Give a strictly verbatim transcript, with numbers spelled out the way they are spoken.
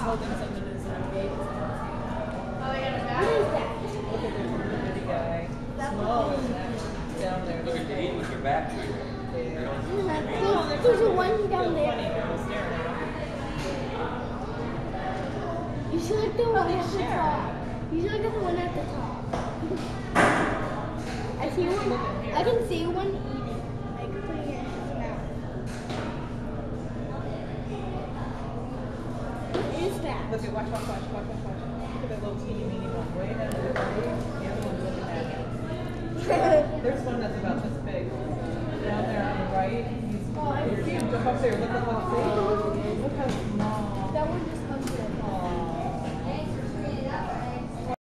holding something that's in a big. Oh, they got a bag? What is that? Look at this bitty guy. Small is down there. Look at you eating with your back to it. There's, there's a one down there. Funny, but we're staring at him. You should look at the one at the top. You should look at the one at the top. I see one. I can see one eating, like putting it in his mouth. What is that? Look at, watch, watch, watch, watch, watch, watch. Look at that little teeny weeny one way down there. The other one's looking at him. There's one that's about this big. Down there on the right. He's, oh, I see him jump up there. Look, look, look, see?